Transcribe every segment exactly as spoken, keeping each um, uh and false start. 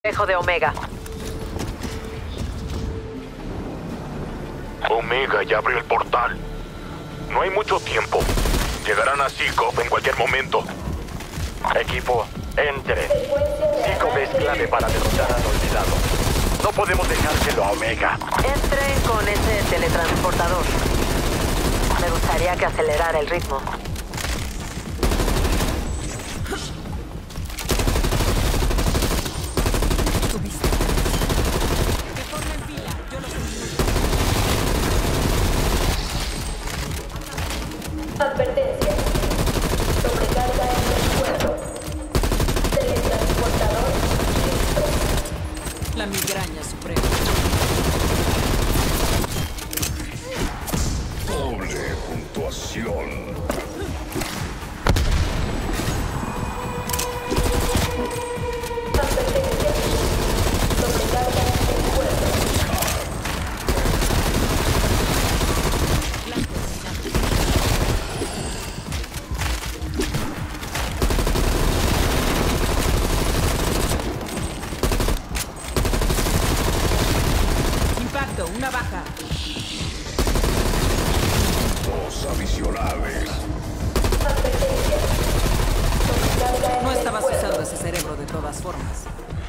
Dejo de Omega. Omega ya abrió el portal. No hay mucho tiempo. Llegarán a Sikov en cualquier momento. Equipo, entre. Sikov es clave para derrotar al olvidado. No podemos dejárselo a Omega. Entren con ese teletransportador. Me gustaría que acelerara el ritmo. Advertencia. Sobrecarga en el puerto. Teletransportador listo. La migraña suprema. Doble puntuación. Advertencia. Sobrecarga en el puerto. Impacto, una baja. Dos adicionales. Advertencia. Sobrecarga en No el estabas puerto. usando ese cerebro de todas formas.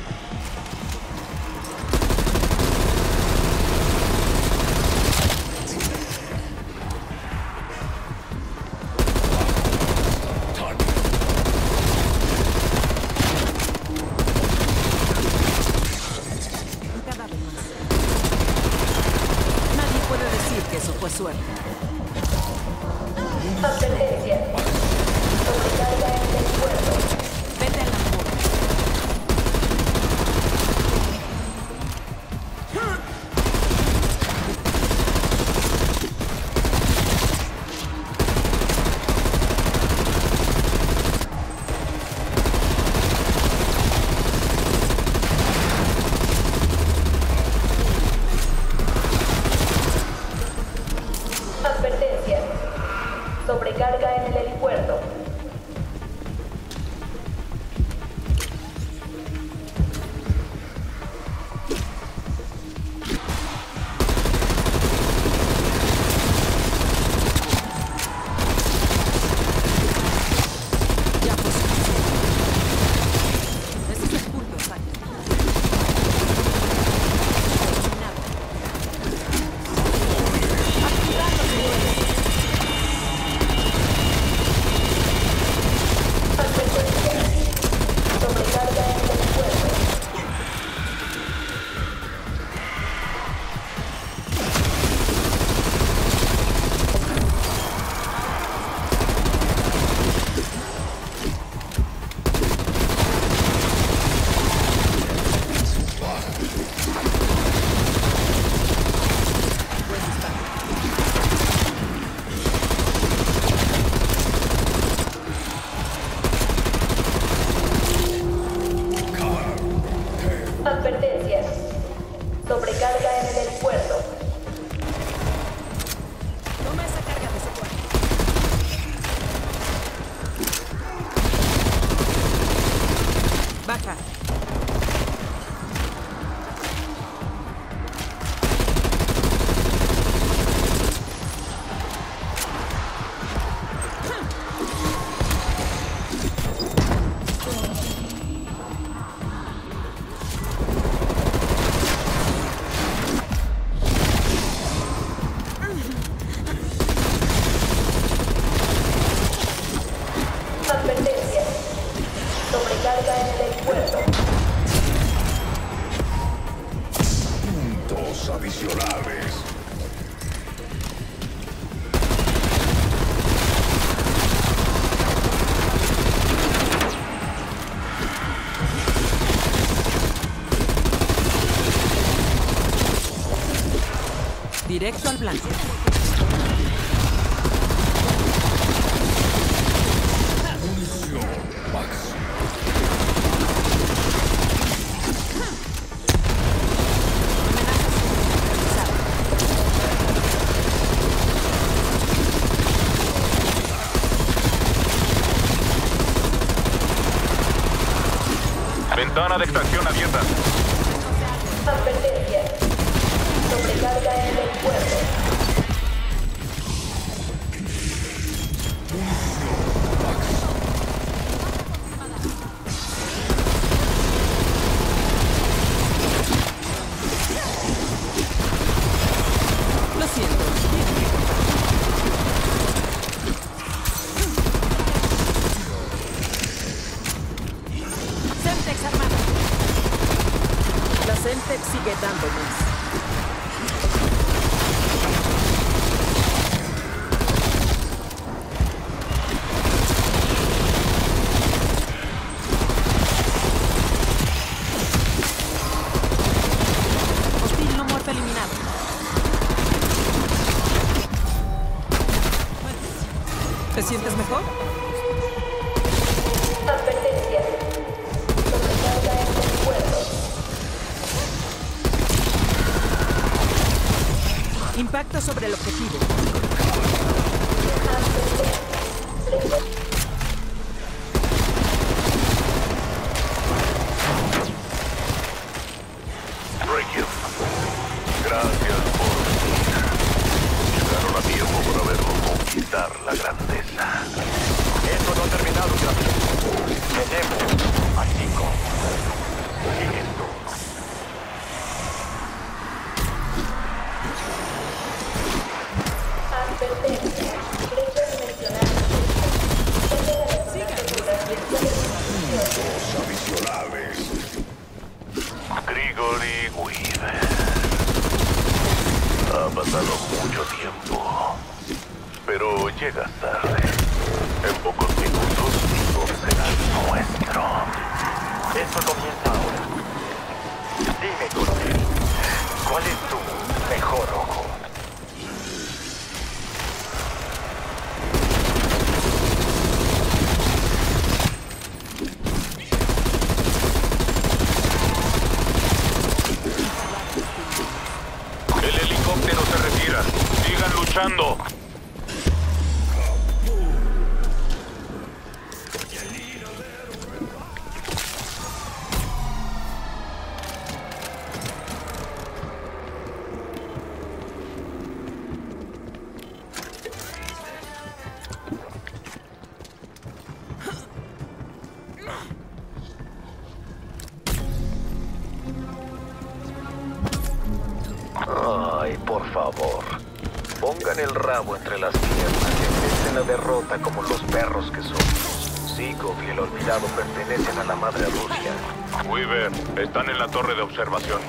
Un cadáver más. Nadie puede decir que eso fue suerte. Advertencia. Sobrecarga en el puerto. Vete a la muerte. Advertencia. Sobrecarga en el helipuerto. Ya fue suficiente. Ese es el punto exacto. Terminado. Activando señores. Advertencia. Sobrecarga en el helipuerto. Buen disparo. Advertencia. Sobrecarga en el helipuerto. Toma esa carga de soporte. Baja. Advertencia. Sobrecarga en el helipuerto. Puntos adicionales. Directo al blanco. Munición máxima. Ventana de extracción abierta. Advertencia. Sobrecarga en el puerto. Lo siento. Semtex armada. La Semtex sigue dando más. Hostil no muerto eliminado. ¿Te sientes mejor? Advertencia. Sobrecarga en el puerto. Impacto sobre el objetivo. Requiem, gracias por venir. Llegaron a tiempo para vernos conquistar la grandeza. Esto no ha terminado, Capitán. Tenemos a Nico. Sigues tú. Advertencia. Brecha dimensional. Puntos adicionales. Grigory Weaver. Ha pasado mucho tiempo, pero llegas tarde. En pocos minutos todo será nuestro. Esto comienza ahora. Dime, coronel, ¿cuál es tu mejor ojo? El helicóptero se retira. Sigan luchando. Ay, por favor. Pongan el rabo entre las piernas y acepten la derrota como los perros que son. Zikov y el olvidado pertenecen a la madre Rusia. Weaver, están en la torre de observación.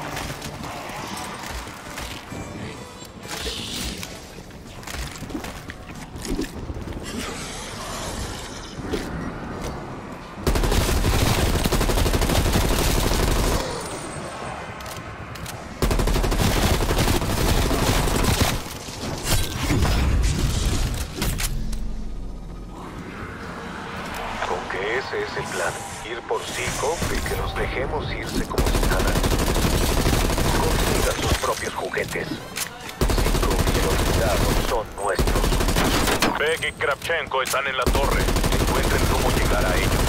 Con que ese es el plan. Ir por Zikov y que los dejemos irse como si nada. Consigan sus propios juguetes. Zikov y el olvidado son nuestros. Beck y Kravchenko están en la torre. Encuentren cómo llegar a ellos.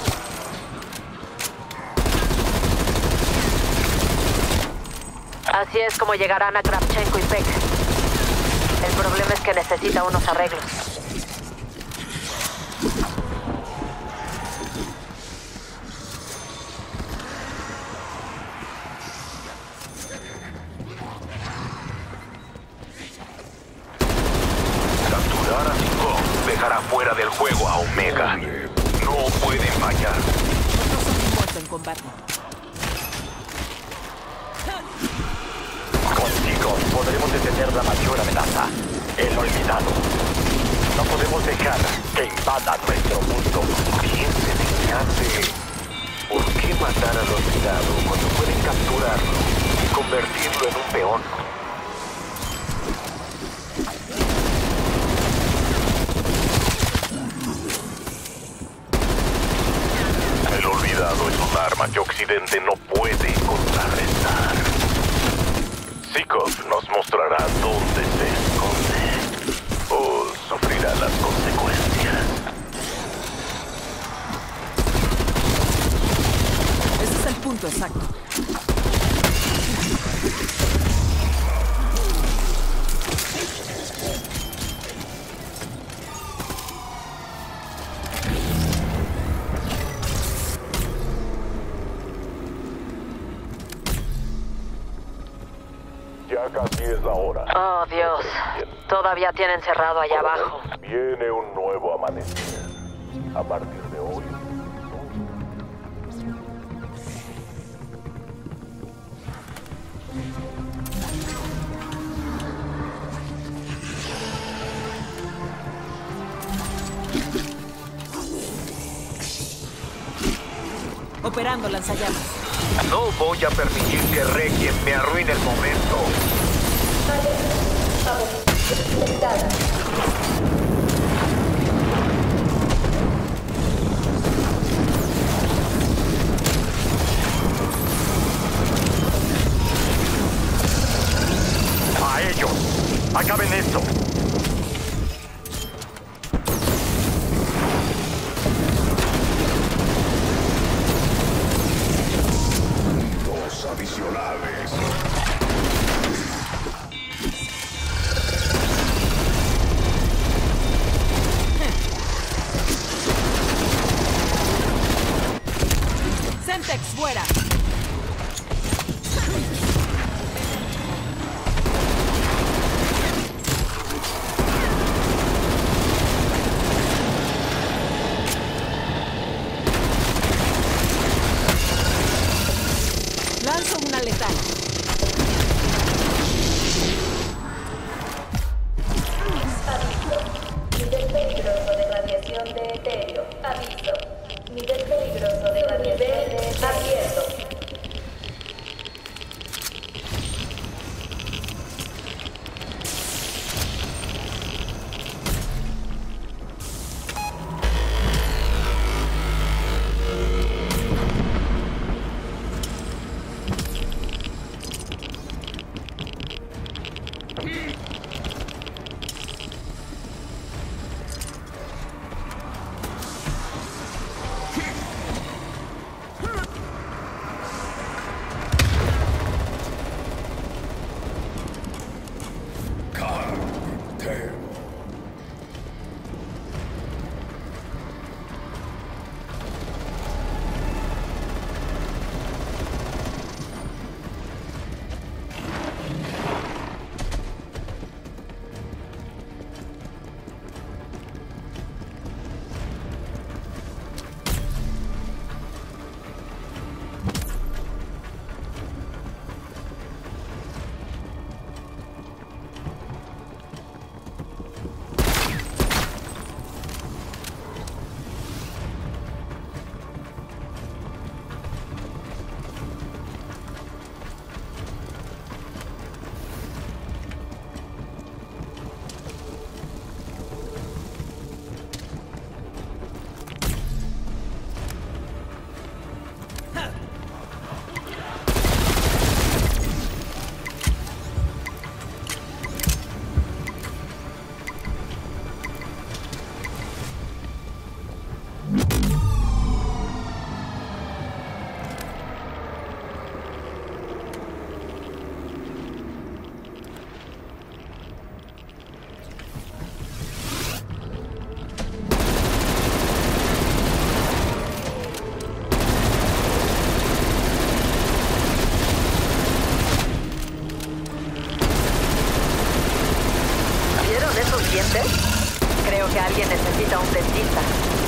Así es como llegarán a Kravchenko y Peck. El problema es que necesita unos arreglos. Capturar a Zikov dejará fuera del juego a Omega. No pueden fallar. No son muertos en combate. Contigo podremos detener la mayor amenaza, el olvidado. No podemos dejar que invada nuestro mundo. Piensen en qué hace. ¿Por qué matar al olvidado cuando pueden capturarlo y convertirlo en un peón? El olvidado es un arma que Occidente no puede contrarrestar. Zikov nos mostrará dónde se esconde o sufrirá las consecuencias. Ese es el punto exacto. Ya casi es la hora. Oh, Dios. Todavía tienen cerrado allá abajo. Viene un nuevo amanecer. A partir de hoy. Operando lanzallamas. No voy a permitir que Requiem me arruine el momento. Alerta. Amonestación detectada. ¡A ellos! ¡Acaben esto! Dos adicionales. Semtex fuera. Lanzo una letal. Nivel peligroso de radiación de etéreo. Aviso. Nivel peligroso de radiación de abierto. Cartel. ¿Vieron esos dientes? Creo que alguien necesita un dentista.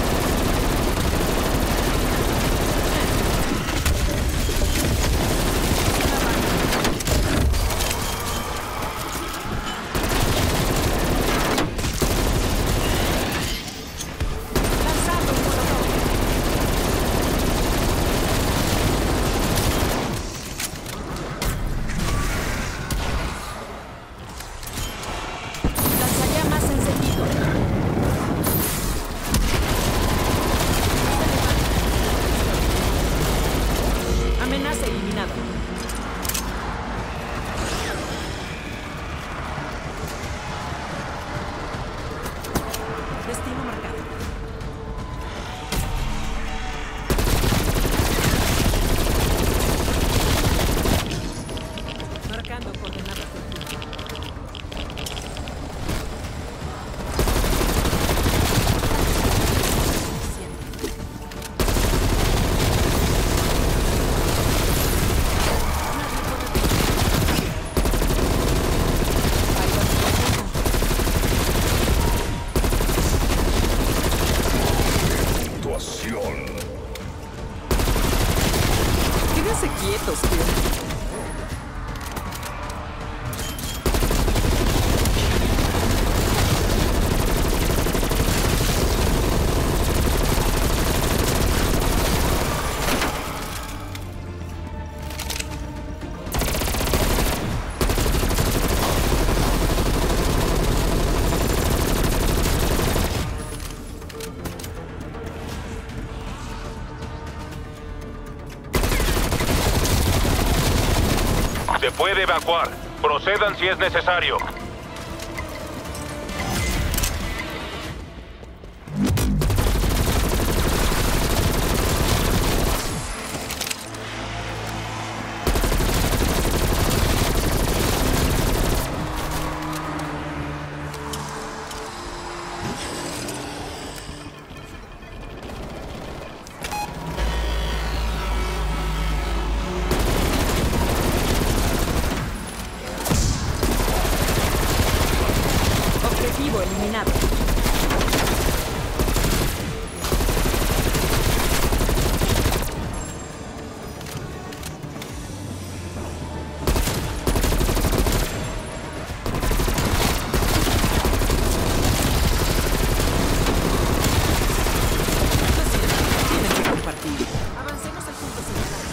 Lanzando un molotov. Lanzallamas encendido. obvio. Se puede evacuar. Procedan si es necesario. Objetivo eliminado. Tienen que compartir. Avancemos al punto central.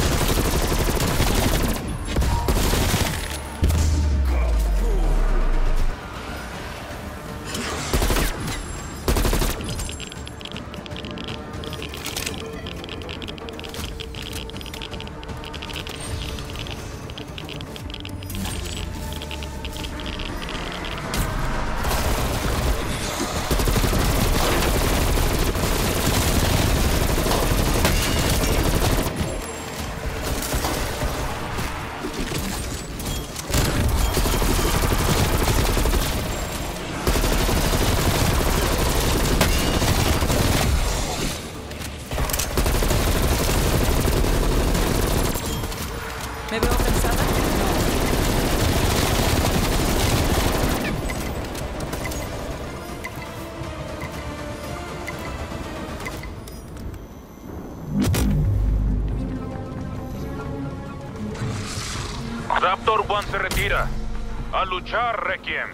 ¿Me veo cansada? Raptor One se retira. A luchar, Requiem.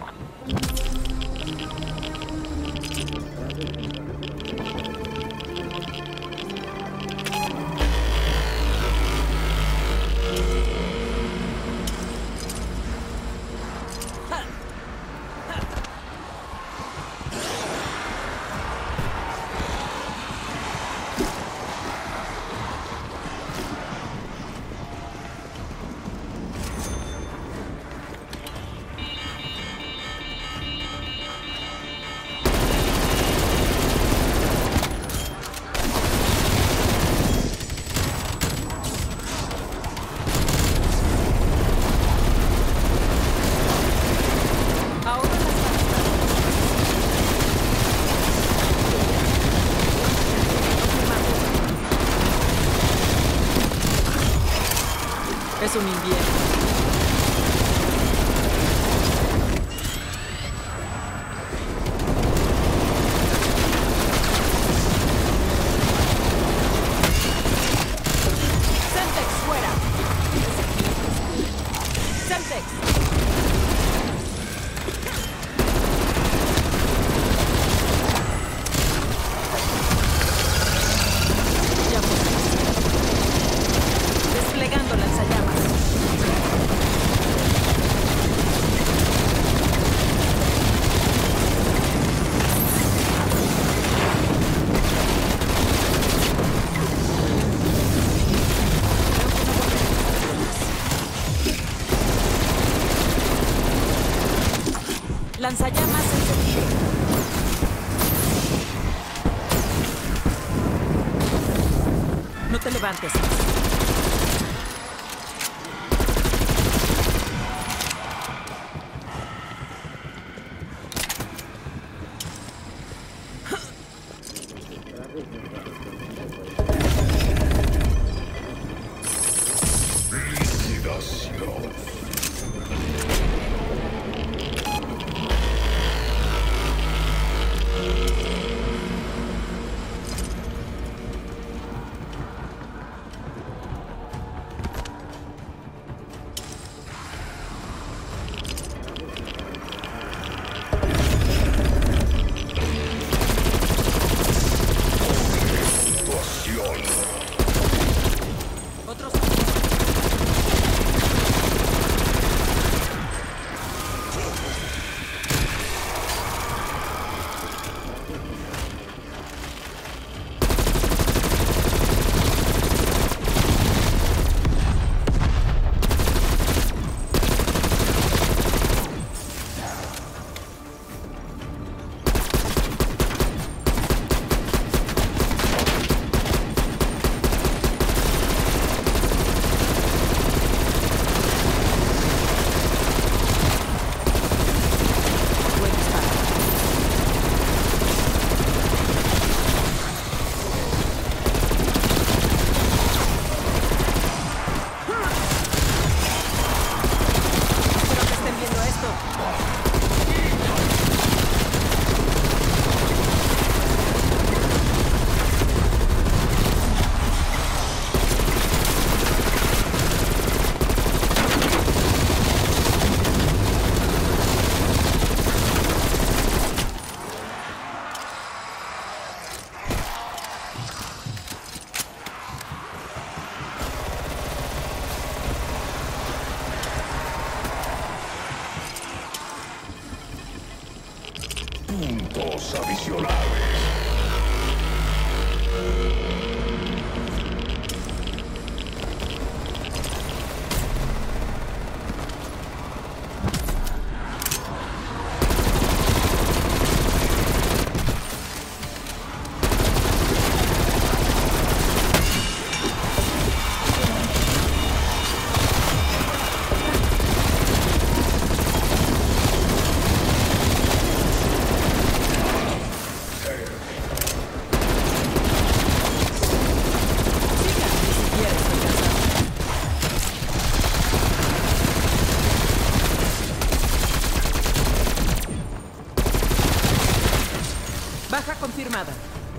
Es un invierno. Semtex fuera. Semtex. Ya fue. Desplegando lanzallamas. Lanzallamas encendido. No te levantes. Liquidación. Puntos adicionales. Baja confirmada.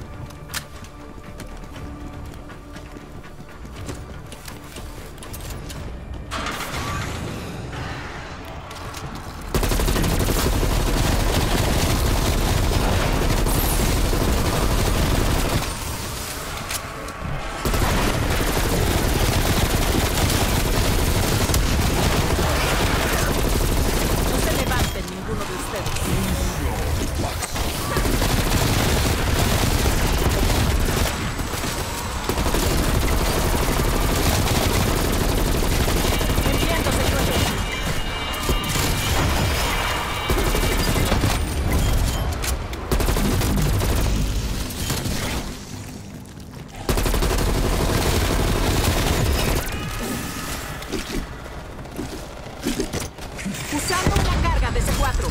No se levanten ninguno de ustedes. Usando una carga de C cuatro.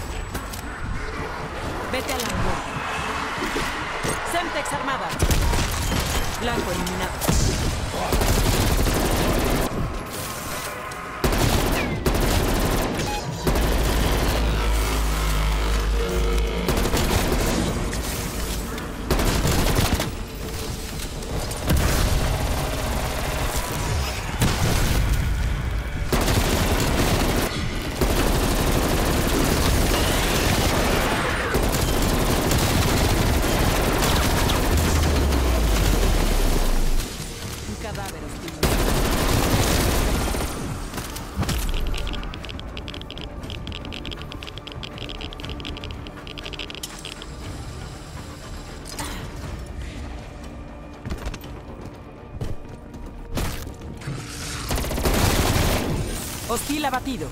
Vete al árbol. Semtex armada. Blanco eliminado. Un cadáver hostil. Hostil abatido.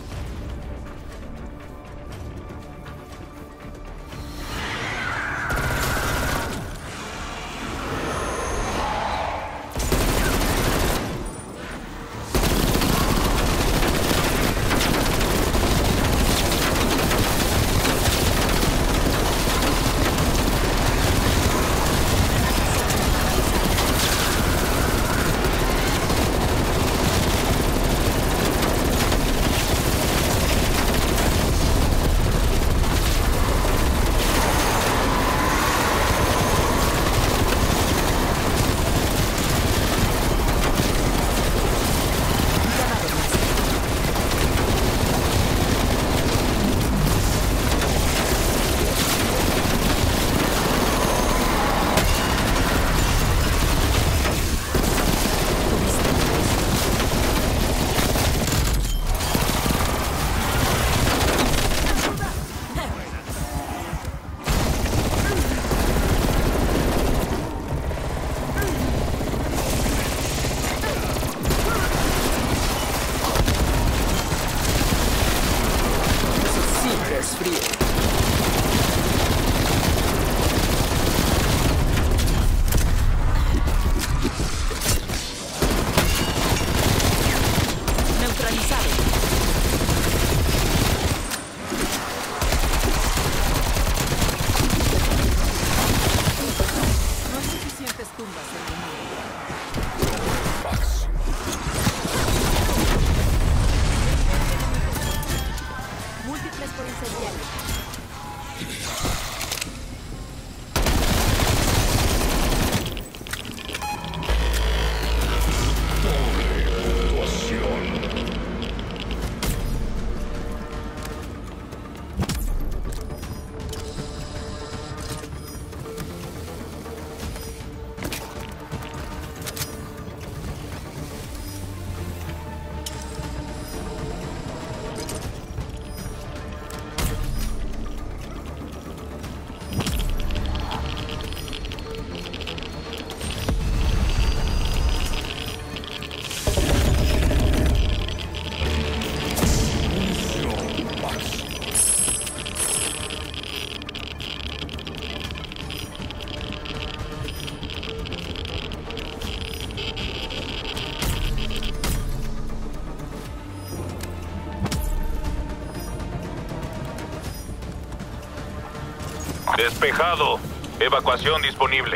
Despejado. Evacuación disponible.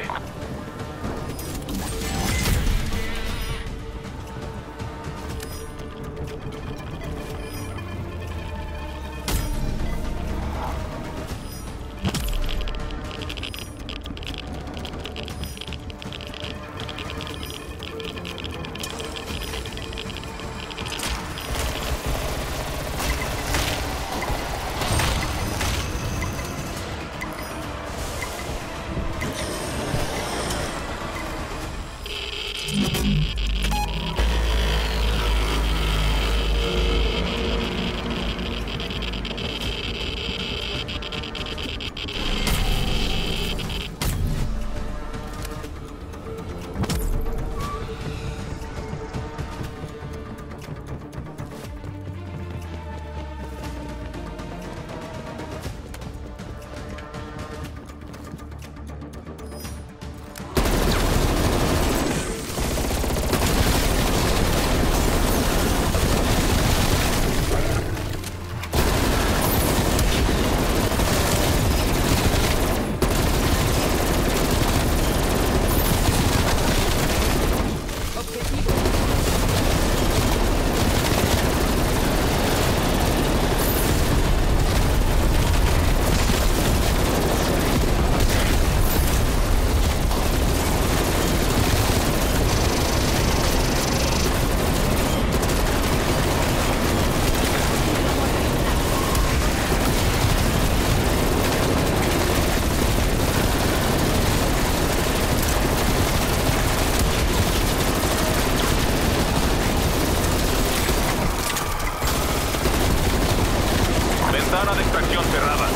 Ventana de extracción cerrada.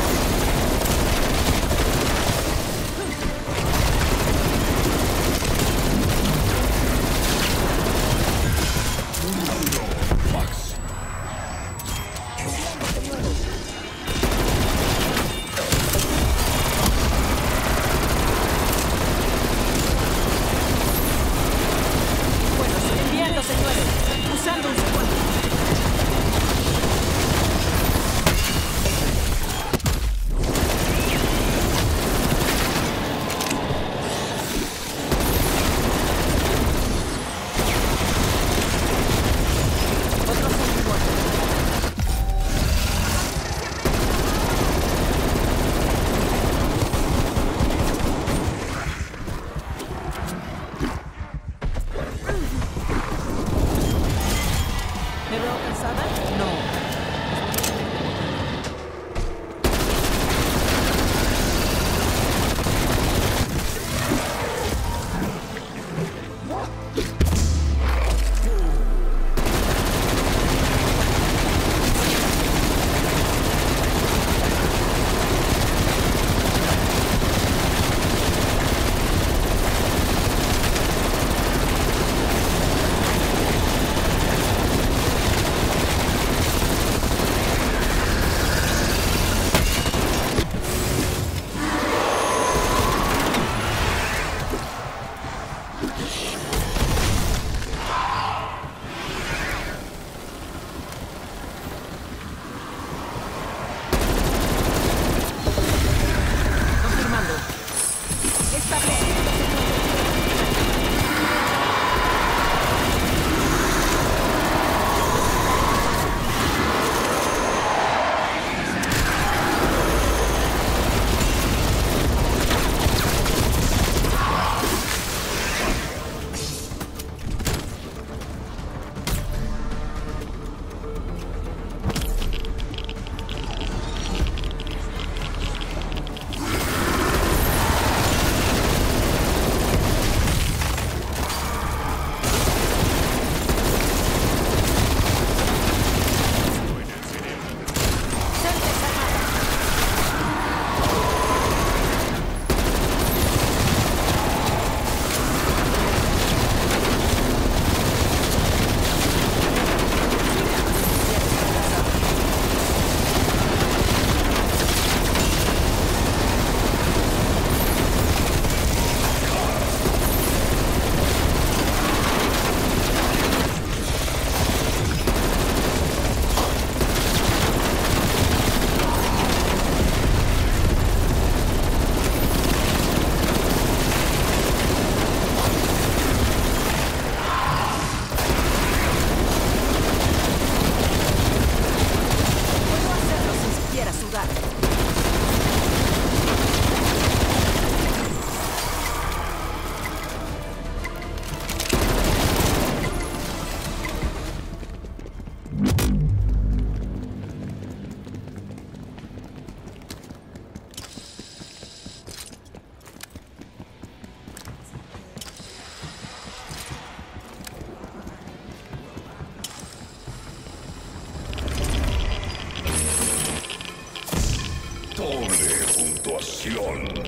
Enviando señores. Usando un segundo. ¿Me veo cansada? No. Doble puntuación.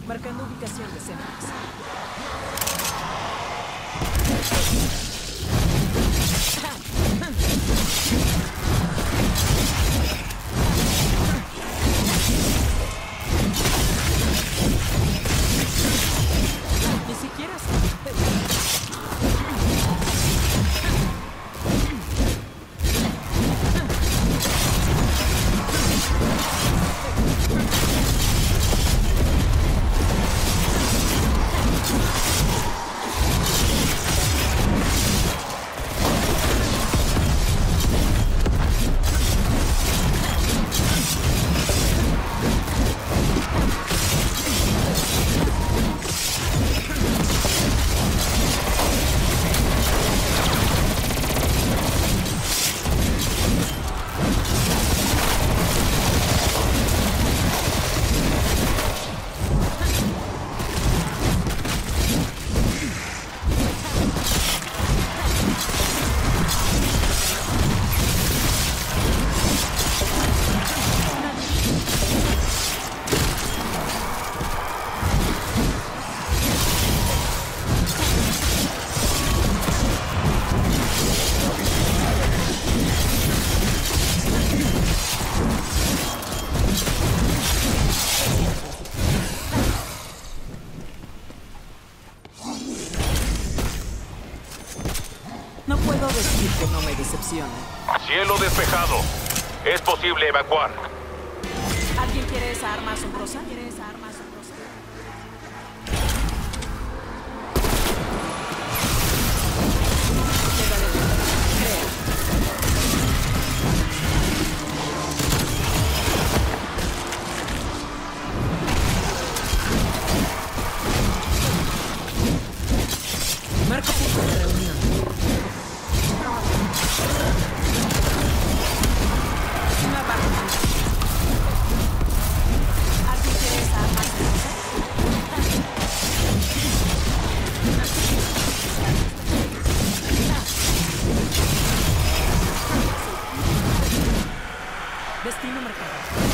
Marcando ubicación de Semtex. Ni siquiera no puedo decir que no me decepcione. Cielo despejado. Es posible evacuar. ¿Alguien quiere esa arma asombrosa? ¿Quiere esa arma asombrosa? Quédale dentro. Crea. Marco punto de reunión. Una baja. ¿Alguien quiere esa arma asombrosa? Destino marcado.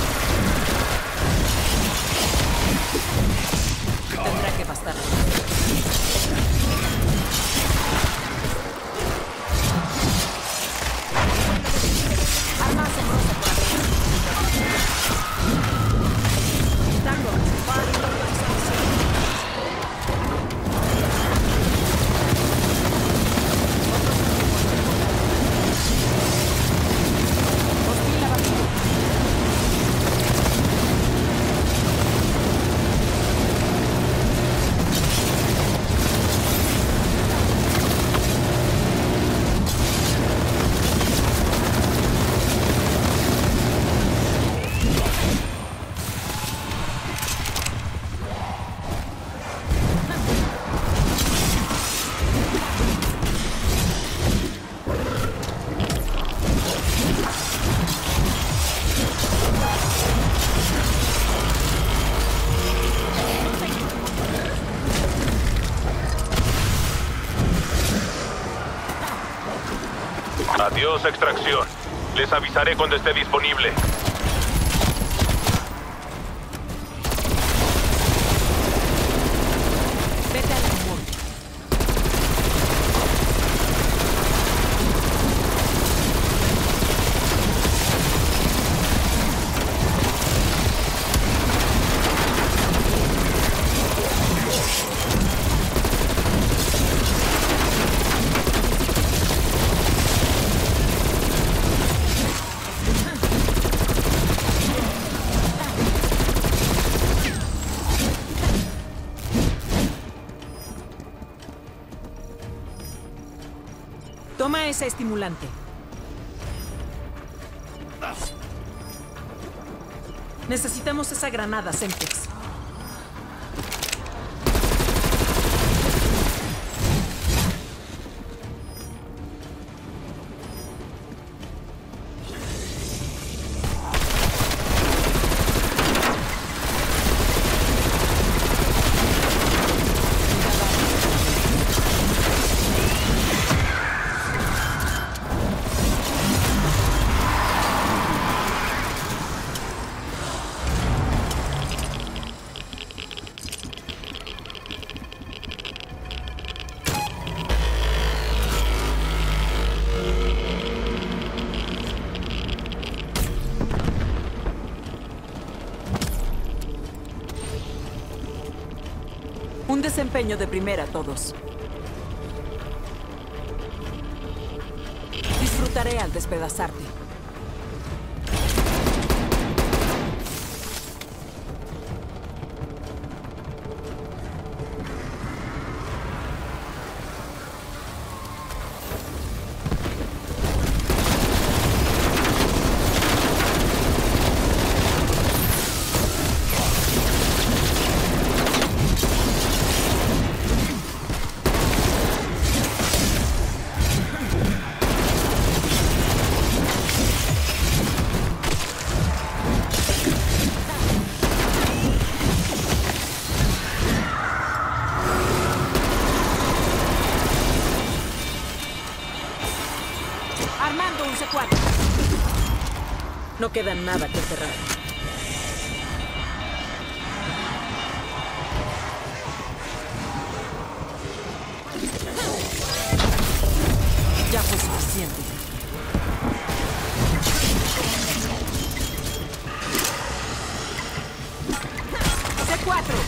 Tendrá que bastar. Arma asombrosa por arriba. Tango, va. Hostil abatido. Adiós, extracción. Les avisaré cuando esté disponible. Vete al amor. Toma ese estimulante. Necesitamos esa granada, Semtex. Un desempeño de primera, todos. Disfrutaré al despedazarte. Armando un C cuatro. No queda nada que cerrar. Ya fue suficiente. C cuatro.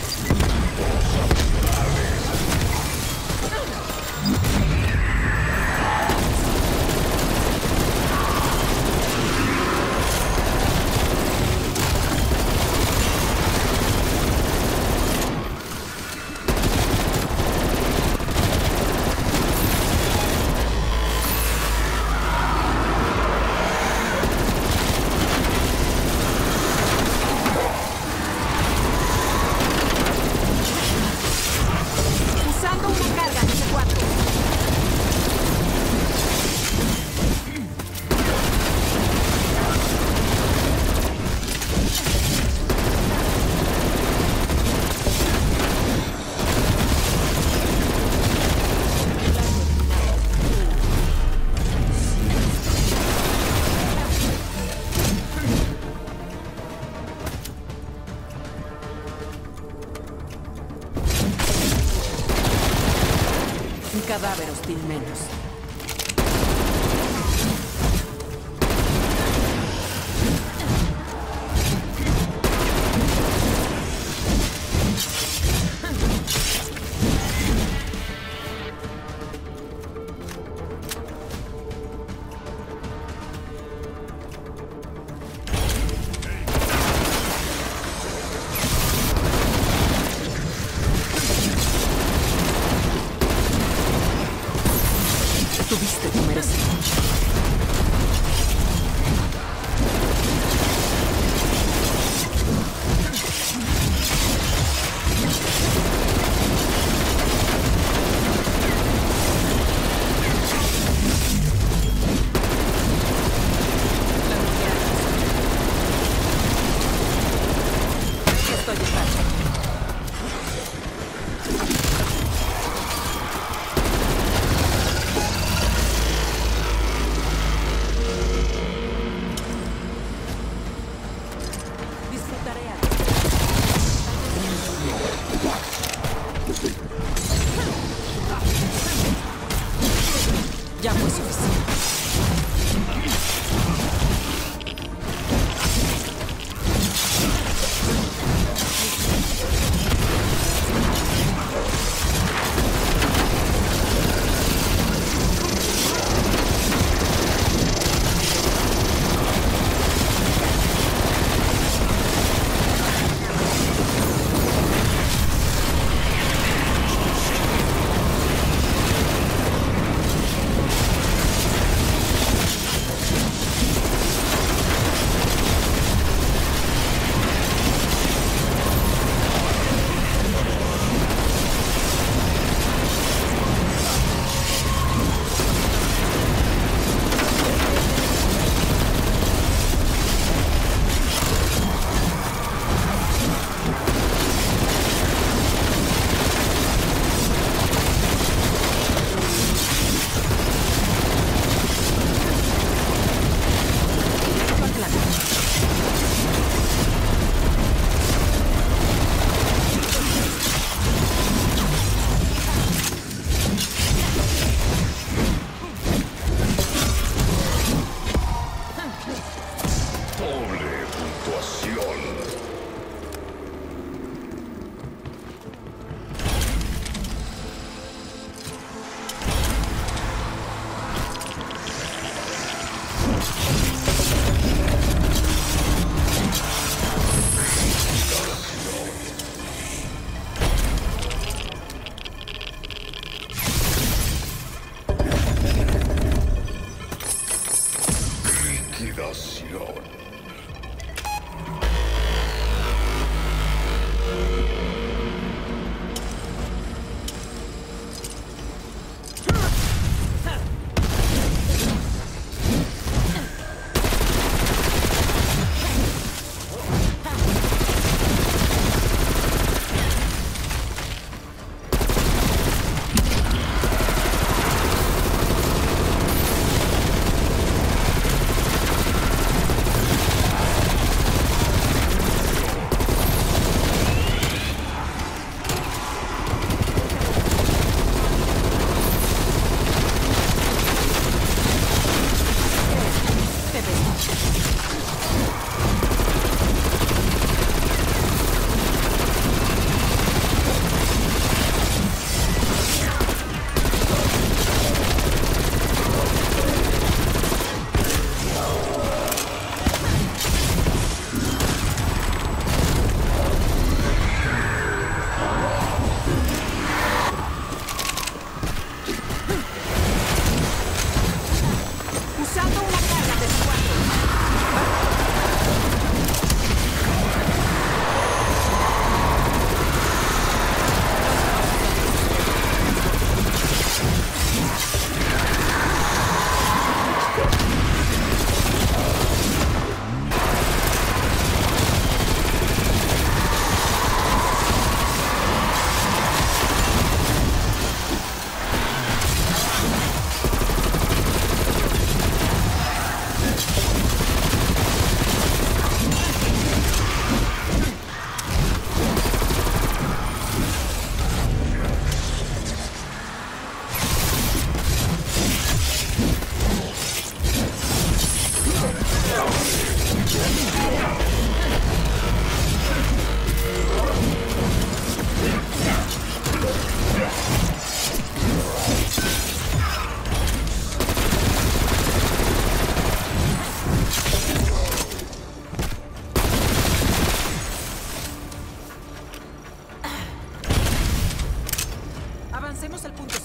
Un cadáver hostil menos.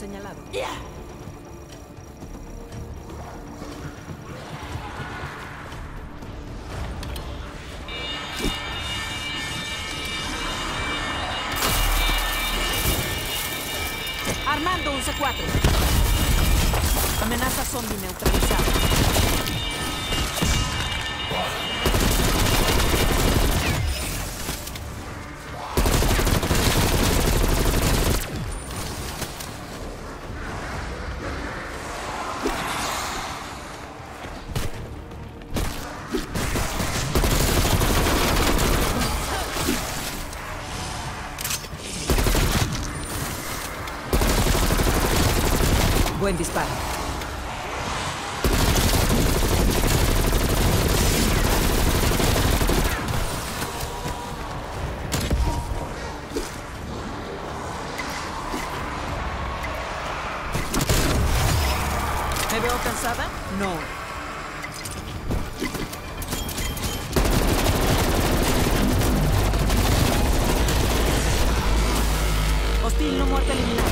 señalado. Armando un C cuatro. Amenaza zombie neutralizada. Buen disparo. ¿Me veo cansada? No. Hostil no muerte eliminado.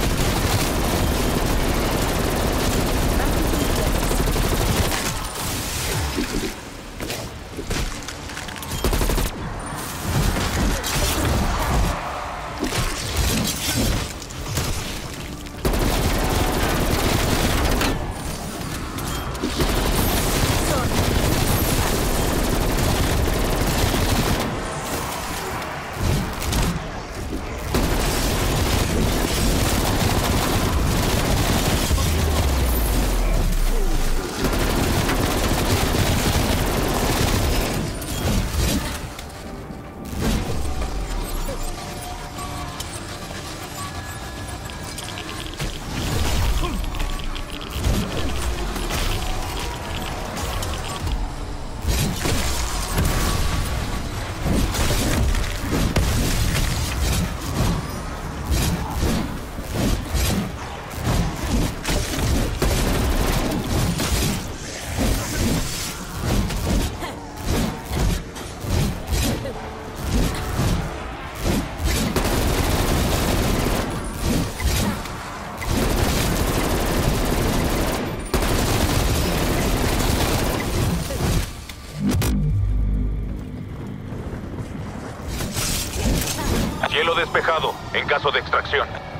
Cielo despejado, en caso de extracción.